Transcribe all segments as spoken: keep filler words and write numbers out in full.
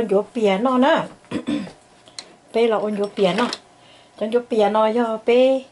vô biển nó nè bé là ôn vô biển nó trong vô biển nó do bé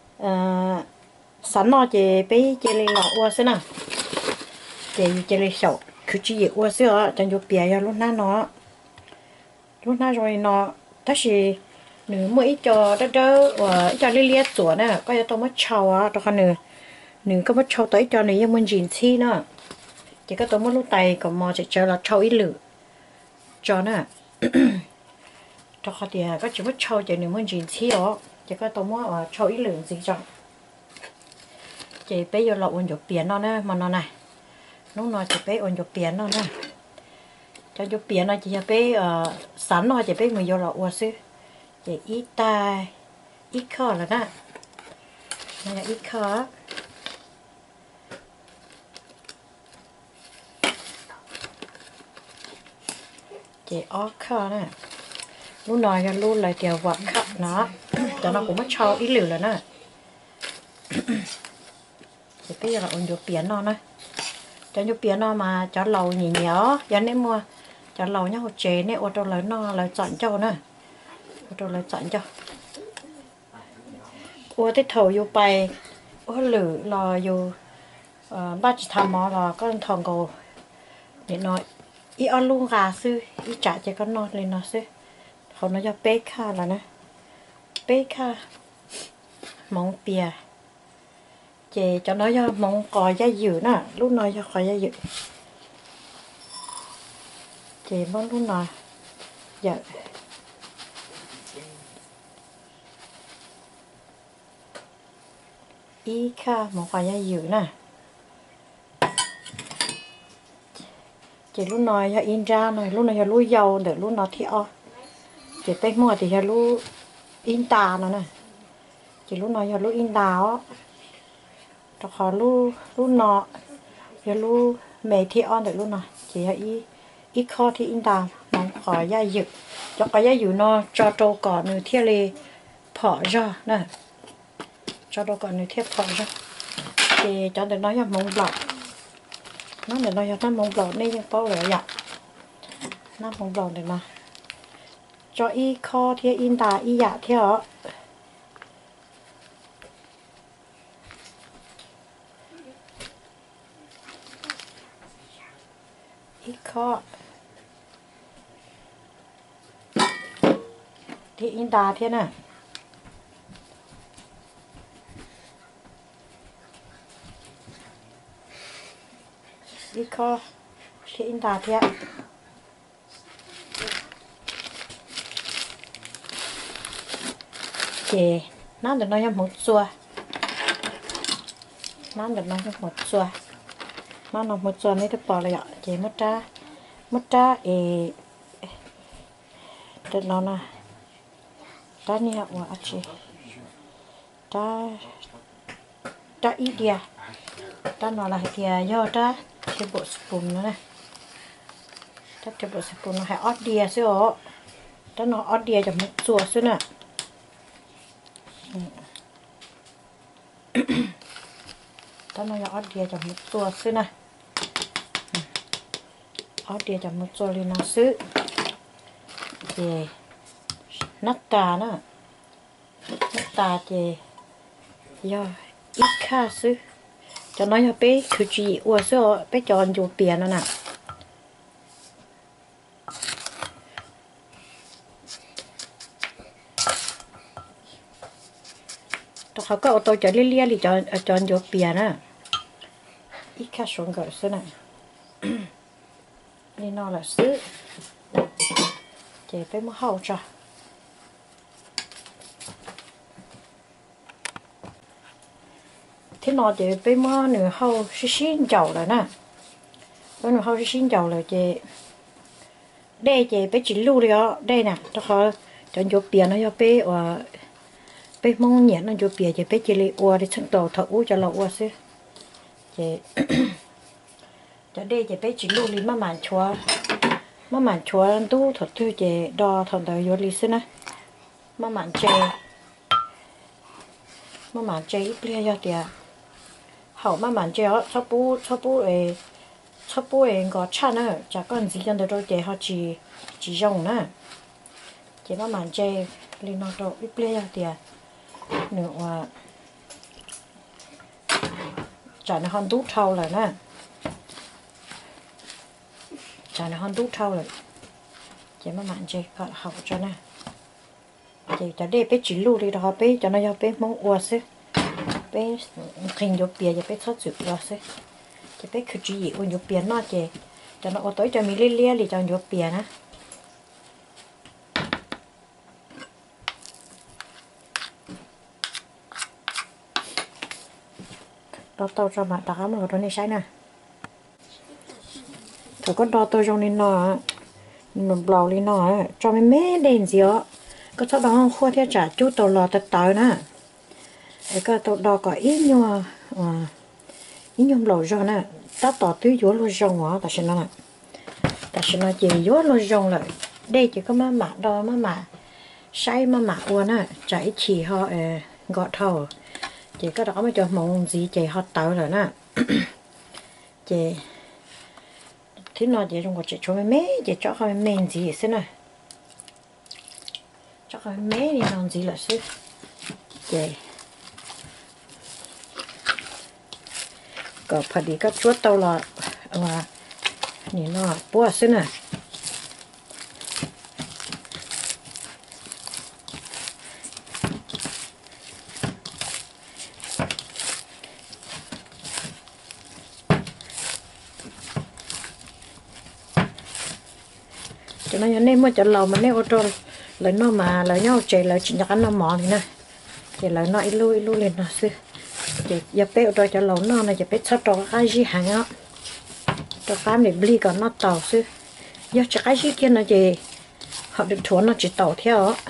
sẵn nó chỉ bé chỉ lấy lọ qua xem nào chỉ chỉ lấy sầu cứ chỉ qua xem ở trong vô biển do lúc nào nó lúc nào rồi nó tất nhiên nửa mỗi cho đỡ đỡ và cho li li tuổi nè có cho tôi mất trâu á tôi còn nửa nửa có mất trâu tới cho nửa như mình diễn thi nữa chỉ có tôi mất lúc tay còn mò chỉ chờ là trâu ít lử cho nè cho họ thì có chỉ mất trâu chỉ nửa mình diễn thi đó chỉ có tôi mất ở trâu ít lử gì cho chỉ bây giờ là ôn dục biển nó nè mà nó này lúc nó chỉ bây ôn dục biển nó nè cho dục biển nó chỉ cho bây sẵn nó chỉ bây mình vô là ôn sư để ít ta ít kho là đó này là ít kho để ó kho nè lúc nói ra luôn là tiểu vật khắp nó cho nó cũng mất cho ít liều là nè thì bây giờ là ôn vô biển nó nè cho vô biển nó mà cho lầu nhỉ nhớ giờ nên mua cho lầu nhá hột chế này ô tô lớn nó là chọn cho nè rồi lại chọn cho ô cái thầu vô bay ô lử là vô ba chỉ tham mỏ là con thằng cầu để nói ý ăn luôn gà sư ý trả cho con non lên nó sư không nó cho bé kha là nè bé kha mong bìa chè cho nó cho mong cò da dữ nè lúc nói cho cò da dữ chè mong lúc nào dạ ý kha một vài gia dữ nè chỉ lúc nói cho in ra này lúc này cho lúa dầu để lúc nó theo chỉ tay mua thì cho lúa in tà nó nè chỉ lúc nói cho lúa in đào cho họ lúa lúa nọ cho lúa mè theo để lúc nào chỉ cho ý ít kho thì in đào mong khỏi gia dữ cho cái gia dữ nó cho trâu cỏ nữa theo lì phở ra nè cho đâu còn người thiếp phở ra thì cho được nói là mông lọt nó để nói cho nó mông lọt nên những bao lửa dặn nó mông lọt được mà cho y kho thì in tà y dạ theo y kho thì in tà thế nè đi kho thì in tà thiệt chè nó được nói một xua nó được nói một xua nó nằm một xua này thì bỏ lại chè mất ra mất ra ê được nó nè ta nè của anh chị ta ta ít đi ta nói là thì do ta cái bộ spoon nữa này ta cái bộ spoon nó hay ót đìa xíu ó ta nó ót đìa cho một chùa xíu nè ta nó ót đìa cho một chùa xíu nè ót đìa cho một chùa lên nó xíu thì nát tà nữa nát tà thì do ít kha xíu cho nó cho bé cứ chỉ uống sữa bé chọn vô biển nó nè tôi họ có ô tô chở liên liên thì chọn chọn vô biển nè ít khá xuống gỡ sữa này nên nó là sữa chỉ bé mua hậu cho thế nó chỉ bé mua nửa hậu xí xin dầu rồi nè bé nửa hậu xí xin dầu rồi chị đây chị bé chỉ lưu đi đó đây nè cho họ chọn vô biển nó cho bé và bé mong nhẹ nó vô biển chị bé chỉ lấy uo để chân tàu thợ cho là uo xí chị cho đây chị bé chỉ lưu đi mà màn chúa mà màn chúa tu thật thư chị đo thằng đời vô đi xí nè mà màn chơi mà màn chơi ít lia cho tiệt hậu mà màn chơi á sao bú sao bú ấy sắp bôi có chăn nữa chả còn gì cần đâu để họ chỉ chỉ dùng nữa chỉ có màn chơi lên nó đâu ít play thì nữa chả nó hơn đút thâu rồi nè chả nó hơn đút thâu rồi chỉ mà màn chơi họ học cho nè chỉ cho để bé chỉ lưu đi đó bé cho nó cho bé mong uo xí bé hình vô bìa cho bé thoát sự uo xí cho bé cứ chỉ uo vô bìa nó chỉ cho nó tới cho mình lia lia thì cho vô bìa nè đó tao cho bạn đá mà nó này sai nè thôi con đó tôi trong nên nó mình blau lên nó cho mấy mấy đèn gì á có sau đó khoa theo trả chú tàu lò tật tàu nè cái cái tàu đó có ít nhưng mà ít nhưng lò rồi nè ta tỏ tưới dúa lò rong á ta xin nó nè ta xin nó chỉ dúa lò rong lại đây chỉ có má mạ đó má mạ say má mạ qua nè chạy chỉ họ gọt thầu chỉ có đó mới cho mong gì chỉ họ tàu rồi nè chỉ thế nó chỉ trong cái chỉ cho mấy chỉ cho họ men gì thế này cho họ mấy đi làm gì là xí chỉ có phải đi các chuột tàu là mà nhìn nó bua xí này cho nên nên mới cho lầu mà nên ô tô lấy nó mà lấy nhau chạy lấy chỉ nhặt nó mỏ thì nè chỉ lấy nó lui lui lên nó xí chỉ giờ bé ô tô cho lầu nó này chỉ bé sắp cho cái gì hàng á cho cái này bli còn nó tàu xí giờ chỉ cái gì kia nó chỉ họ được thua nó chỉ tàu theo á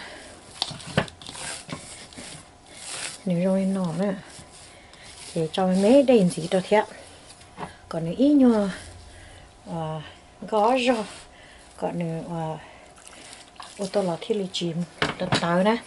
nếu rồi nó nè chỉ cho mấy đèn gì đó theo còn nếu ít nhờ à có rồi còn nữa à ô tô là thiết lý chìm đặt tàu nè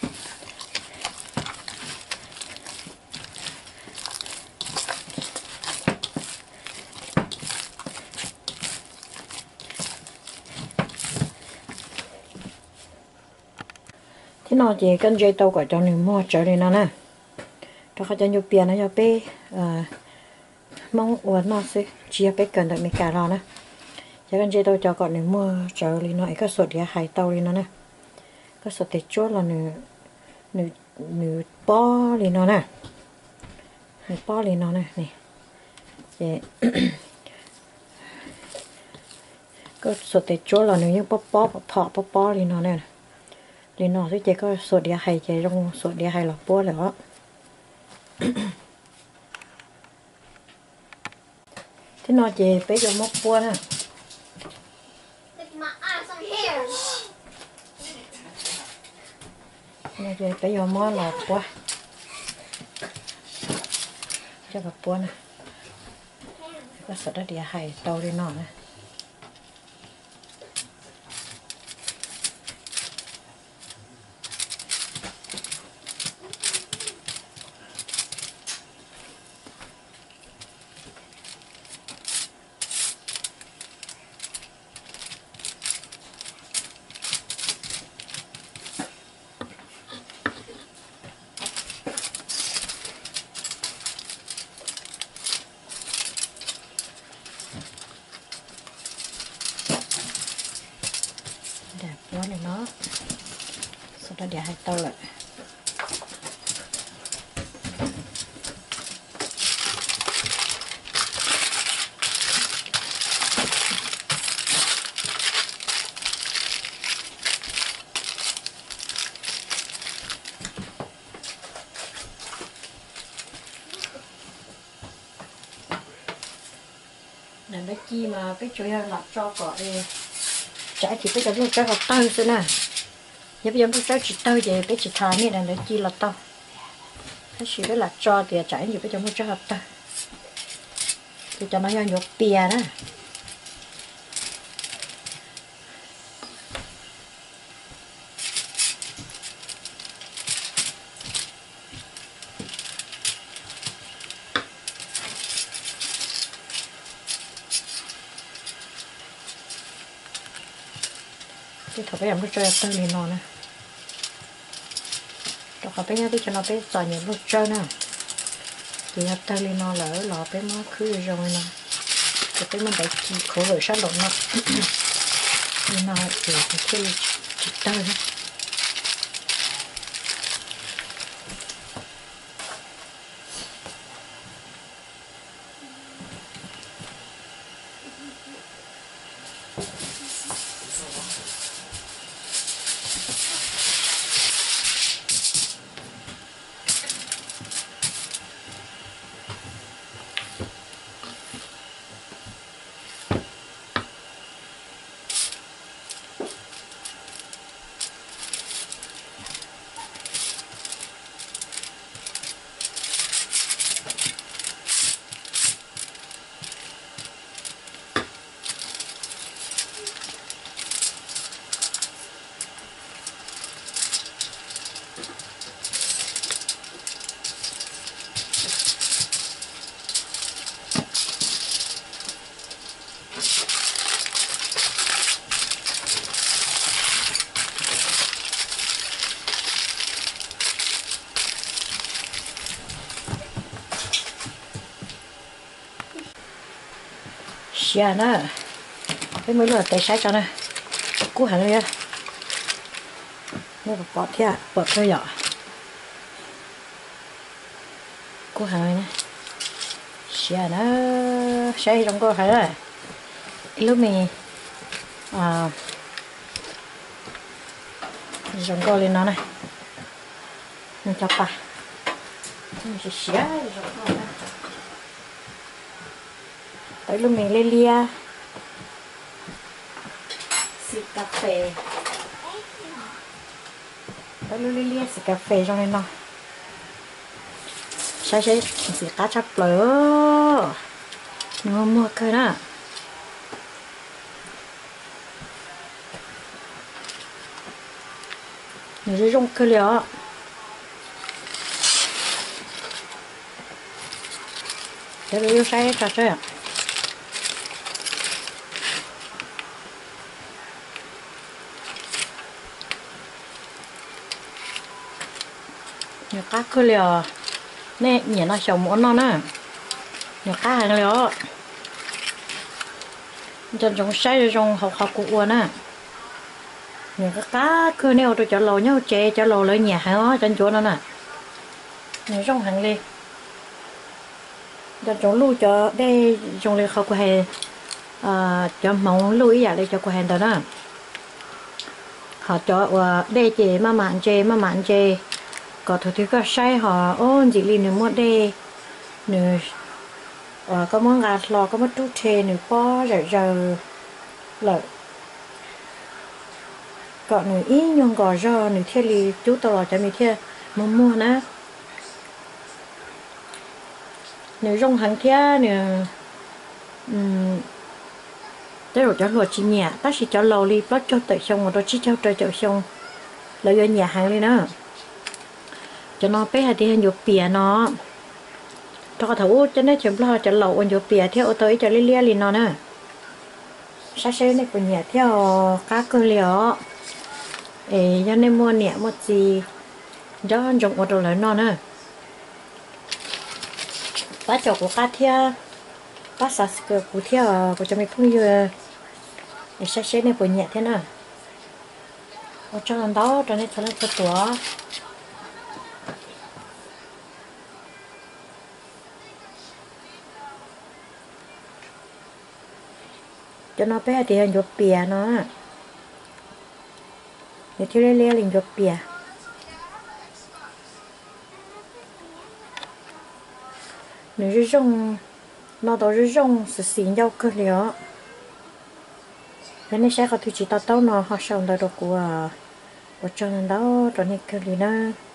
thế nào thì con dây tàu của cho mình mua trở đi nó nè cho họ cho nhiều tiền nó cho bé à mong uốn nó sẽ chia bé cần được mấy cả rồi nè cho con dây tàu cho con mình mua trở đi nó cái sốt địa hải tàu đi nó nè cái sốt để chốt là nửa nửa nửa bó đi nó nè nửa bó đi nó nè này vậy cái sốt để chốt là nửa những bó bó thọ bó bó đi nó nè đi nó sẽ chỉ có sốt địa hải chỉ trong sốt địa hải là bó rồi đó thế nó chỉ bây giờ móc bó nè này giờ bây giờ món là quá cho gặp bún này có sợi đất địa hải tàu đi nọ này đẹp quá này nó sau đó để hai tàu lại làm cái chi mà cái chỗ là lọc cho cỏ đi trái thì bây giờ nó trái học tơi thế nè giờ bây giờ nó trái chỉ tơi vậy cái chỉ thà này là nó chi là tao cái gì đó là cho thì trái gì bây giờ nó trái học tơi thì cho nó cho nhột bìa đó cái thằng bé em nó chơi tao liền nó nè cho họ bé nhá đi cho nó bé giỏi nhiều lúc chơi nè thì hạt tao liền nó lỡ lò bé nó cứ rồi nè cái bé mình để chỉ khổ rồi sát lộn nó nên nó thì cái chỉ tao hết xia nè cái mới là tay sai cho nè cú hàng này nó bỏ theo bỏ theo nhỏ cú hàng này nè xia nó sai trong cô hàng này lúc mình à trong cô lên nó này mình cho pa mình sẽ xia trong cô này tới lúc mình lên lia xịt cà phê tới lúc lên lia xịt cà phê trong này nó sai sai xịt cá chắp lỡ ngon mua cơ đó mình sẽ rong cơ liệu để tôi sai cà phê nhiều cá cơ liều nè nhìn nó sầu muốn nó nè nhiều cá hàng liều chân trong say trong học học cụ nè nhiều cái cá cơ neo tôi cho lầu nhau chè cho lầu lấy nhà hàng chân chỗ nó nè nhiều trong hàng li chân trong lưu cho đây trong li học của hay cho mong lưu ý để cho của hàng đó nè họ cho đây chè mà mặn chè mà mặn chè có thứ thì có sai họ ôn chỉ liền một đề nữa và có món gà lò có mất chút thề nữa po rồi giờ lợi có nữa ít nhung gò rò nữa theo li chú tao lo cho mình theo mua mua nè nữa rong hàng theo nữa tới rồi cho lúa chi nhà ta chỉ cho lầu li bắt cho tự xong rồi đó chỉ cho trời chậu xong lợi cho nhà hàng đi nữa cho nó bé hạt đi nhiều bìa nó cho thấu cho nó chấm lo cho lẩu nhiều bìa theo tới cho li lia li nó nè sát sát này của nhà theo cá cơ liều ê cho nên mua nhẹ một gì cho dùng một đồ lớn nó nè bát chậu của cá theo bát sạt cơ của theo của cho mình không như sát sát này của nhà thế nè ở trong đó cho nên cho nó cho tuổi cho nó bé thì hình chụp bìa nó để thiếu lê lê hình chụp bìa nếu rong nó đó rong sự xin nhau cơ liệu nên sẽ có thứ chỉ tao tao nó họ xong đời của của cho nên đó cho nên cơ liệu nó